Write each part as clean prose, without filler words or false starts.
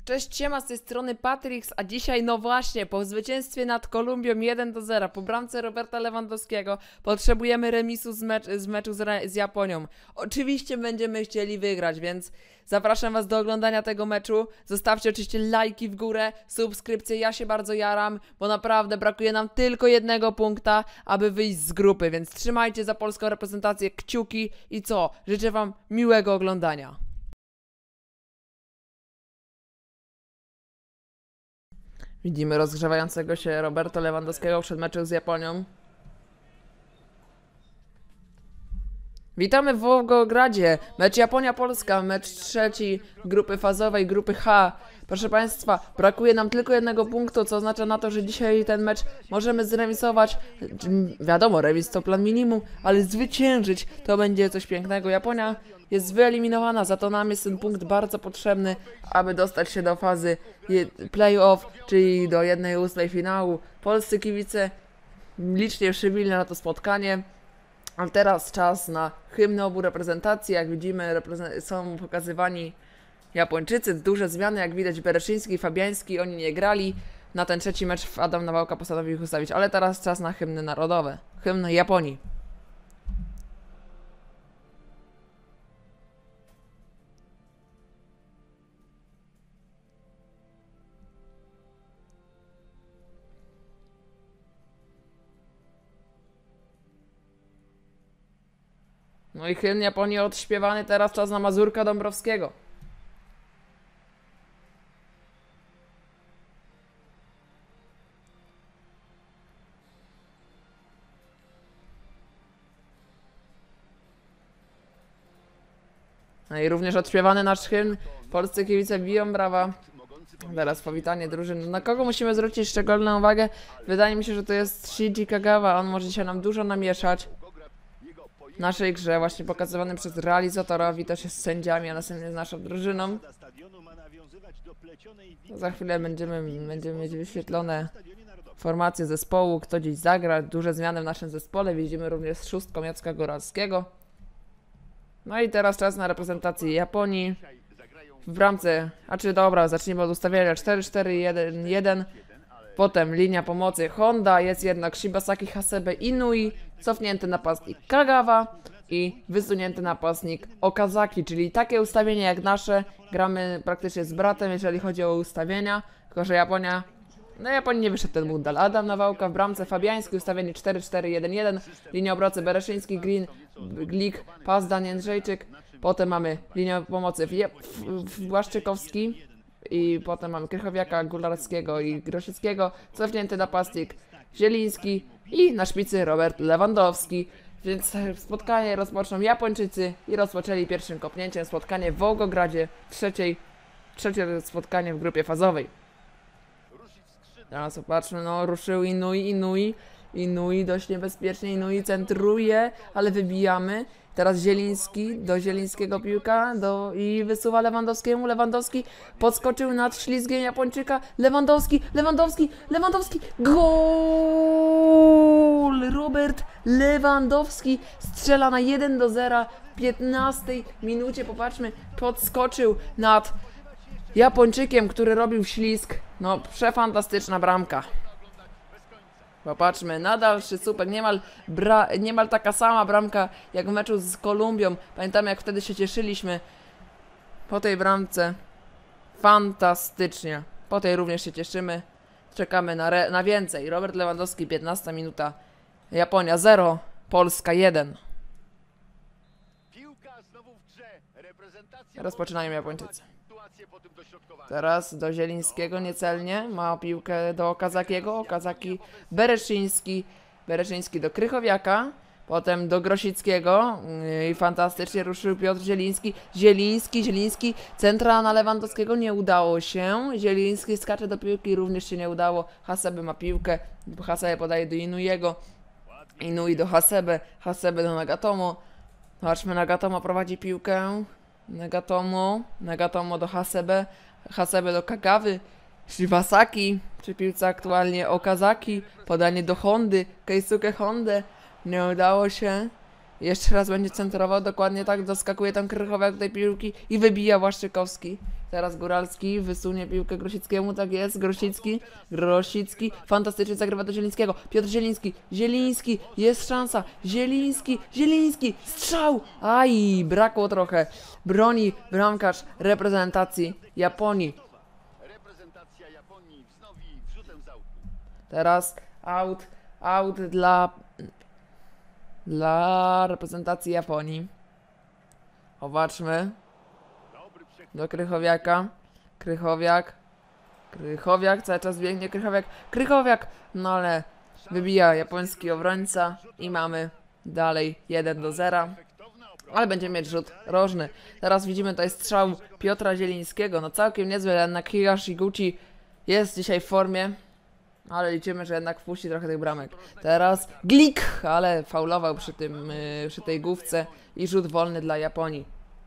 Cześć, siema, z tej strony Patrix, a dzisiaj no właśnie, po zwycięstwie nad Kolumbią 1-0, po bramce Roberta Lewandowskiego potrzebujemy remisu z meczu z Japonią. Oczywiście będziemy chcieli wygrać, więc zapraszam was do oglądania tego meczu. Zostawcie oczywiście lajki w górę, subskrypcje, ja się bardzo jaram, bo naprawdę brakuje nam tylko jednego punkta, aby wyjść z grupy, więc trzymajcie za polską reprezentację kciuki i co? Życzę wam miłego oglądania. Widzimy rozgrzewającego się Roberta Lewandowskiego przed meczem z Japonią. Witamy w Wołgogradzie. Mecz Japonia-Polska, mecz trzeci grupy fazowej, grupy H. Proszę Państwa, brakuje nam tylko jednego punktu, co oznacza na to, że dzisiaj ten mecz możemy zremisować. Wiadomo, remis to plan minimum, ale zwyciężyć to będzie coś pięknego. Japonia jest wyeliminowana, za to nam jest ten punkt bardzo potrzebny, aby dostać się do fazy play-off, czyli do 1/8 finału. Polscy kibice licznie przybili na to spotkanie. A teraz czas na hymny obu reprezentacji. Jak widzimy, są pokazywani Japończycy. Duże zmiany, jak widać, Bereszyński i Fabiański, oni nie grali. Na ten trzeci mecz Adam Nawałka postanowił ich ustawić. Ale teraz czas na hymny narodowe. Hymn Japonii. No i hymn Japonii odśpiewany, teraz czas na Mazurka Dąbrowskiego. No i również odśpiewany nasz hymn. Polscy kibice biją brawa. Teraz powitanie drużyny. Na kogo musimy zwrócić szczególną uwagę? Wydaje mi się, że to jest Shinji Kagawa. On może się nam dużo namieszać w naszej grze, właśnie pokazywany przez realizatora, wita się z sędziami, a następnie z naszą drużyną. Za chwilę będziemy mieć wyświetlone formacje zespołu, kto dziś zagra, duże zmiany w naszym zespole, widzimy również szóstką Jacka Góralskiego. No i teraz czas na reprezentację Japonii. W bramce, dobra, zacznijmy od ustawienia 4-4-1-1. Potem linia pomocy Honda, jest jednak Shibasaki, Hasebe, Inui, cofnięty napastnik Kagawa i wysunięty napastnik Okazaki, czyli takie ustawienie jak nasze. Gramy praktycznie z bratem, jeżeli chodzi o ustawienia, tylko że Japonia nie wyszedł ten bundel. Adam Nawałka w bramce, Fabiański, ustawienie 4-4-1-1, linia obrocy Bereszyński, Green, Glik, Pazdan, Jędrzejczyk. Potem mamy linię pomocy Błaszczykowski. I potem mamy Krychowiaka, Gularskiego i Grosickiego, cofnięty napastnik Zieliński i na szpicy Robert Lewandowski. Więc spotkanie rozpoczną Japończycy i rozpoczęli pierwszym kopnięciem spotkanie w Wołgogradzie, trzecie spotkanie w grupie fazowej. Teraz popatrzmy, no ruszył Inui dość niebezpiecznie, Inui centruje, ale wybijamy. Teraz Zieliński, do Zielińskiego piłka i wysuwa Lewandowskiemu. Lewandowski podskoczył nad ślizgiem Japończyka. Lewandowski! Gol! Robert Lewandowski strzela na 1-0 w 15 minucie. Popatrzmy, podskoczył nad Japończykiem, który robił ślizg. No, przefantastyczna bramka. Popatrzmy, nadal słupek, niemal taka sama bramka jak w meczu z Kolumbią. Pamiętamy, jak wtedy się cieszyliśmy po tej bramce. Fantastycznie. Po tej również się cieszymy. Czekamy na więcej. Robert Lewandowski, 15 minuta. Japonia 0, Polska 1. Rozpoczynają Japończycy. Teraz do Zielińskiego niecelnie, ma piłkę do Okazakiego, Okazaki Bereszyński do Krychowiaka, potem do Grosickiego i fantastycznie ruszył Piotr Zieliński, centra na Lewandowskiego, nie udało się, Zieliński skacze do piłki, również się nie udało, Hasebe ma piłkę, Hasebe podaje do Inuiego, Inui do Hasebe do Nagatomo, patrzmy, Nagatomo prowadzi piłkę, Nagatomo do Hasebe do Kagawy, Shibasaki przy piłce aktualnie Okazaki, podanie do Hondy, Keisuke Hondę, nie udało się, Jeszcze raz będzie centrował, dokładnie tak, doskakuje tam Krychowiak do tej piłki i wybija Błaszczykowski. Teraz Góralski wysunie piłkę Grosickiemu, tak jest, Grosicki, fantastycznie zagrywa do Zielińskiego, Piotr Zieliński, jest szansa, Zieliński, strzał! Aj, brakło trochę, broni bramkarz reprezentacji Japonii. Teraz out dla reprezentacji Japonii. Zobaczmy. Do Krychowiaka. Krychowiak, cały czas biegnie Krychowiak, no ale wybija japoński obrońca i mamy dalej 1-0. Ale będziemy mieć rzut rożny. Teraz widzimy tutaj strzał Piotra Zielińskiego, no całkiem niezły, jednak Higashiguchi jest dzisiaj w formie. Ale liczymy, że jednak wpuści trochę tych bramek. Teraz Glik, ale faulował przy tej główce i rzut wolny dla Japonii.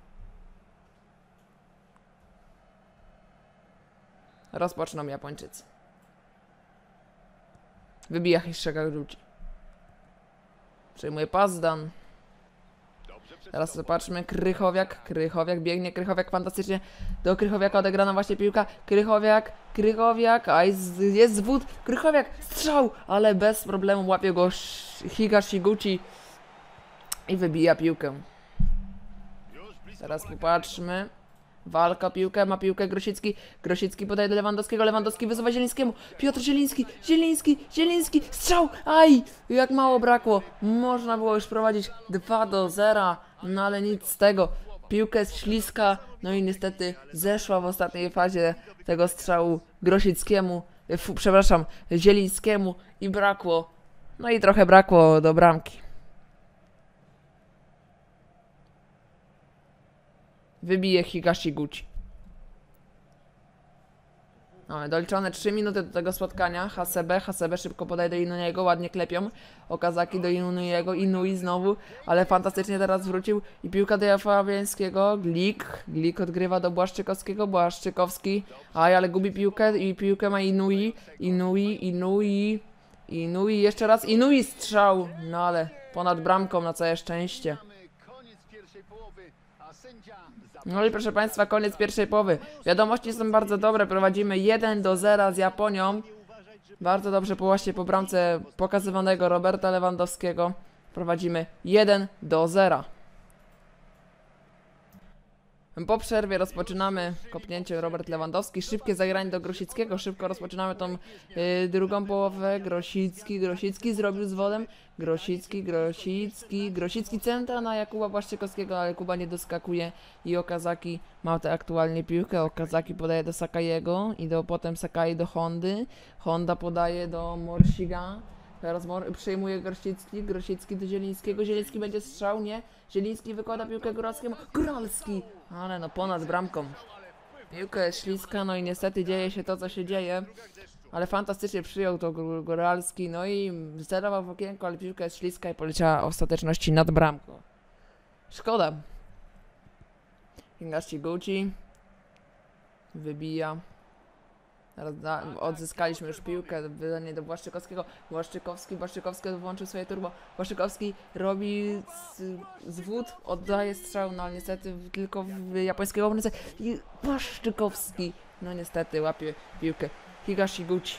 Rozpoczną Japończycy. Wybija Higashiguchi. Przejmuje Pazdan. Teraz zobaczmy, Krychowiak biegnie, fantastycznie, do Krychowiaka odegrana właśnie piłka, Krychowiak, a jest zwód, Krychowiak, strzał, ale bez problemu łapie go Higashiguchi i wybija piłkę. Teraz popatrzmy, walka o piłkę, ma piłkę Grosicki podaje do Lewandowski wysuwa Zielińskiemu, Piotr Zieliński, strzał, aj, jak mało brakło, można było już prowadzić 2-0, no ale nic z tego, piłka jest śliska, no i niestety zeszła w ostatniej fazie tego strzału Zielińskiemu i brakło, no i trochę brakło do bramki. Wybije Higashiguchi. Mamy doliczone 3 minuty do tego spotkania. Hasebe szybko podaje do Inuyego, ładnie klepią. Okazaki do Inui znowu, ale fantastycznie teraz wrócił. I piłka do Fabiańskiego. Glik odgrywa do Błaszczykowskiego. Błaszczykowski, ale gubi piłkę i piłkę ma Inui, jeszcze raz Inui, strzał, no ale ponad bramką na całe szczęście. No i proszę Państwa, koniec pierwszej połowy. Wiadomości są bardzo dobre, prowadzimy 1-0 z Japonią. Bardzo dobrze właśnie po bramce pokazywanego Roberta Lewandowskiego. Prowadzimy 1-0. Po przerwie rozpoczynamy kopnięcie Robert Lewandowski, szybkie zagranie do Grosickiego, szybko rozpoczynamy tą drugą połowę. Grosicki zrobił z wodem, Grosicki centra na Jakuba Błaszczykowskiego, ale Kuba nie doskakuje i Okazaki ma te aktualnie piłkę, Okazaki podaje do Sakaiego i potem Sakai do Hondy, Honda podaje do Morsiga. Teraz przejmuje Grosicki do Zielińskiego, Zieliński będzie strzał, nie? Zieliński wykłada piłkę Góralskiemu, Góralski! Ale no ponad bramką. Piłka jest śliska, no i niestety dzieje się to, co się dzieje. Ale fantastycznie przyjął to Góralski, no i zerował w okienko, ale piłka jest śliska i poleciała w ostateczności nad bramką. Szkoda. Higashiguchi wybija. Teraz odzyskaliśmy już piłkę, wydanie do Błaszczykowskiego. Błaszczykowski włączył swoje turbo. Błaszczykowski robi zwód, oddaje strzał, no ale niestety tylko w japońskiego obrońcę. I Błaszczykowski, no niestety łapie piłkę Higashiguchi.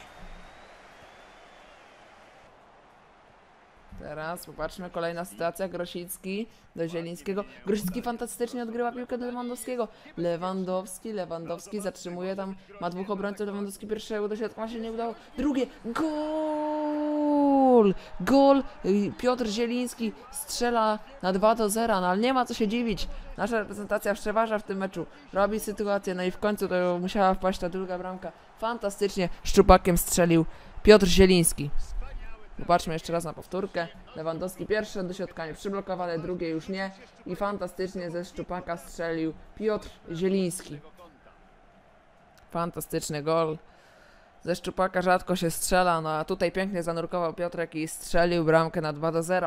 Teraz popatrzmy, kolejna sytuacja, Grosicki do Zielińskiego. Grosicki fantastycznie odgrywa piłkę do Lewandowskiego. Lewandowski zatrzymuje tam, ma dwóch obrońców, Lewandowski pierwszego do środka, się nie udało. Drugie, gol! Piotr Zieliński strzela na 2-0, no ale nie ma co się dziwić. Nasza reprezentacja przeważa w tym meczu, robi sytuację, no i w końcu to musiała wpaść ta druga bramka. Fantastycznie szczupakiem strzelił Piotr Zieliński. Popatrzmy jeszcze raz na powtórkę. Lewandowski pierwsze dośrodkanie przyblokowane, drugie już nie. I fantastycznie ze szczupaka strzelił Piotr Zieliński. Fantastyczny gol. Ze szczupaka rzadko się strzela, no a tutaj pięknie zanurkował Piotrek i strzelił bramkę na 2-0.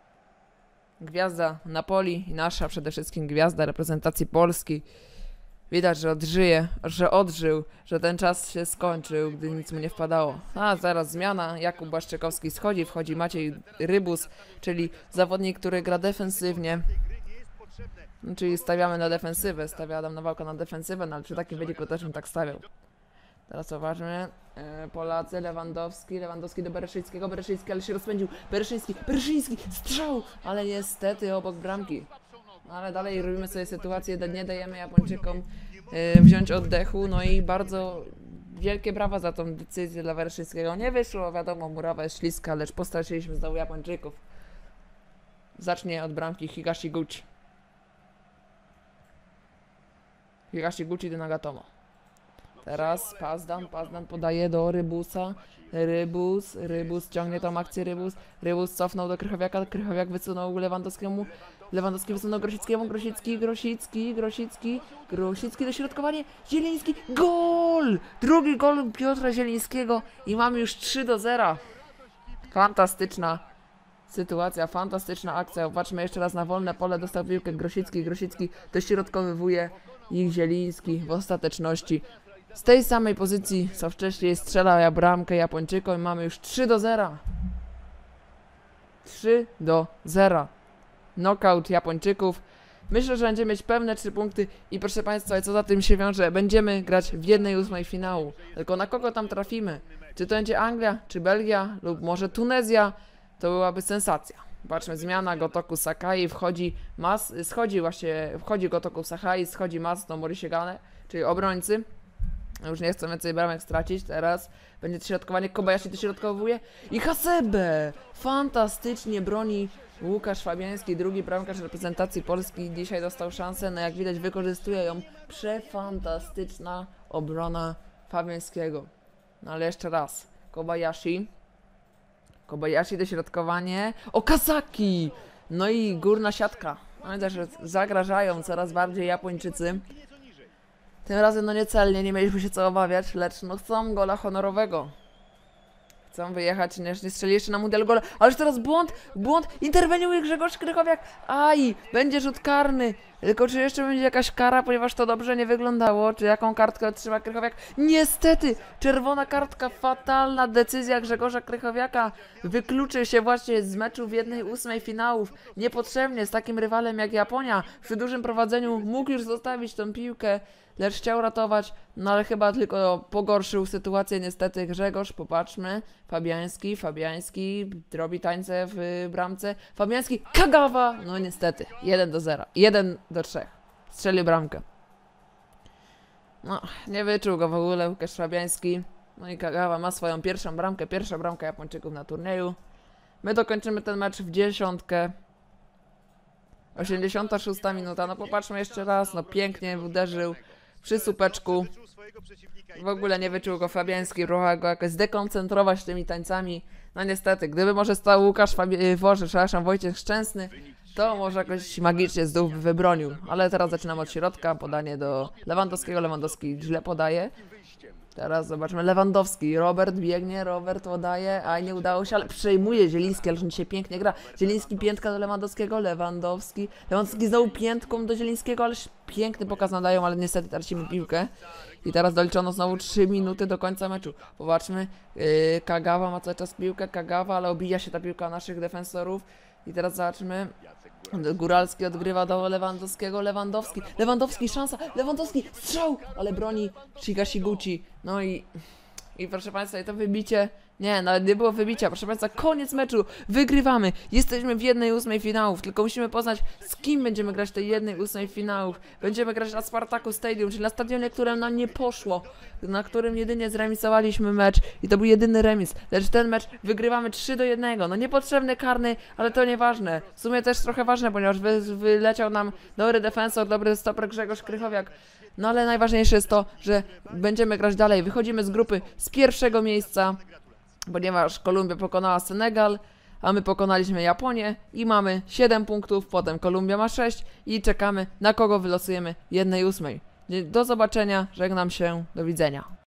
Gwiazda Napoli i nasza przede wszystkim gwiazda reprezentacji Polski. Widać, że odżył, że ten czas się skończył, gdy nic mu nie wpadało. A zaraz zmiana, Jakub Błaszczykowski schodzi, wchodzi Maciej Rybus, czyli zawodnik, który gra defensywnie. Czyli stawiamy na defensywę, stawia Adam Nawałka na defensywę, no ale przy takim wyniku też bym tak stawiał. Teraz zobaczmy, Polacy, Lewandowski do Bereszyńskiego, Bereszyński, ale się rozpędził, Bereszyński, strzał, ale niestety obok bramki. Ale dalej robimy sobie sytuację, nie dajemy Japończykom wziąć oddechu, no i bardzo wielkie brawa za tą decyzję dla Bereszyńskiego. Nie wyszło, wiadomo, murawa jest śliska, lecz postraszyliśmy znowu Japończyków. Zacznie od bramki Higashiguchi. Higashiguchi do Nagatomo. Teraz Pazdan podaje do Rybusa. Rybus ciągnie tą akcję Rybus cofnął do Krychowiaka, Krychowiak wysunął Lewandowskiemu. Lewandowski wysunął Grosickiemu, Grosicki, dośrodkowanie, Zieliński, gol! Drugi gol Piotra Zielińskiego i mamy już 3-0. Fantastyczna sytuacja, fantastyczna akcja. Popatrzmy jeszcze raz na wolne pole, dostał piłkę Grosicki dośrodkowywuje ich Zieliński w ostateczności. Z tej samej pozycji, co wcześniej strzelał bramkę Japończykom i mamy już 3-0. 3-0. Knockout Japończyków. Myślę, że będziemy mieć pewne 3 punkty i proszę Państwa, co za tym się wiąże, będziemy grać w 1/8 finału. Tylko na kogo tam trafimy? Czy to będzie Anglia, czy Belgia, lub może Tunezja? To byłaby sensacja. Patrzmy, zmiana Gotoku Sakai, wchodzi Gotoku Sakai, schodzi Mas Morishigane, czyli obrońcy. Już nie chcą więcej bramek stracić, teraz będzie dośrodkowanie, Kobayashi dośrodkowuje i Hasebe! Fantastycznie broni Łukasz Fabiański, drugi bramkarz reprezentacji Polski, dzisiaj dostał szansę, no jak widać wykorzystuje ją przefantastyczna obrona Fabiańskiego. No ale jeszcze raz, Kobayashi dośrodkowanie, Okazaki! No i górna siatka. No i też zagrażają coraz bardziej Japończycy. Tym razem no niecelnie, nie mieliśmy się co obawiać, lecz no chcą gola honorowego. Chcą wyjechać, nie strzeli jeszcze na mundial gola, ależ teraz błąd, interweniuje Grzegorz Krychowiak, aj, będzie rzut karny, tylko czy jeszcze będzie jakaś kara, ponieważ to dobrze nie wyglądało, czy jaką kartkę otrzyma Krychowiak, niestety, czerwona kartka, fatalna decyzja Grzegorza Krychowiaka, wykluczy się właśnie z meczu w 1/8 finałów, niepotrzebnie, z takim rywalem jak Japonia, przy dużym prowadzeniu mógł już zostawić tą piłkę, lecz chciał ratować, no ale chyba tylko pogorszył sytuację niestety Grzegorz, popatrzmy, Fabiański robi tańce w bramce, Fabiański, Kagawa, no niestety, 1-0, 1-3, strzelił bramkę. No, nie wyczuł go w ogóle Łukasz Fabiański, no i Kagawa ma swoją pierwsza bramka Japończyków na turnieju. My dokończymy ten mecz w 10. 86 minuta, no popatrzmy jeszcze raz, no pięknie uderzył przy słupeczku. W ogóle nie wyczuł go Fabiański, próbował go jakoś zdekoncentrować tymi tańcami. No niestety, gdyby może stał Wojciech Szczęsny, to może jakoś magicznie z dół wybronił. Ale teraz zaczynamy od środka, podanie do Lewandowskiego, Lewandowski źle podaje. Teraz zobaczmy, Lewandowski, Robert biegnie, Robert podaje, a nie udało się, ale przejmuje Zieliński, ale on dzisiaj pięknie gra. Zieliński, piętka do Lewandowskiego, Lewandowski znowu piętką do Zielińskiego, ale piękny pokaz nadają, ale niestety tracimy piłkę. I teraz doliczono znowu 3 minuty do końca meczu. Popatrzmy, Kagawa ma cały czas piłkę, ale obija się ta piłka naszych defensorów. I teraz zobaczmy, Góralski odgrywa do Lewandowskiego, Lewandowski, szansa, Lewandowski, strzał, ale broni Higashiguchi. No i proszę Państwa, i to wybicie, nie, nawet nie było wybicia, proszę Państwa, koniec meczu, wygrywamy, jesteśmy w 1/8 finałów, tylko musimy poznać, z kim będziemy grać w tej 1/8 finałów. Będziemy grać na Spartaku Stadium, czyli na stadionie, które nam nie poszło, na którym jedynie zremisowaliśmy mecz i to był jedyny remis, lecz ten mecz wygrywamy 3-1, no niepotrzebny karny, ale to nieważne, w sumie też trochę ważne, ponieważ wyleciał nam dobry defensor, dobry stoper Grzegorz Krychowiak. No ale najważniejsze jest to, że będziemy grać dalej. Wychodzimy z grupy z pierwszego miejsca, ponieważ Kolumbia pokonała Senegal, a my pokonaliśmy Japonię i mamy 7 punktów, potem Kolumbia ma 6 i czekamy, na kogo wylosujemy 1/8. Do zobaczenia, żegnam się, do widzenia.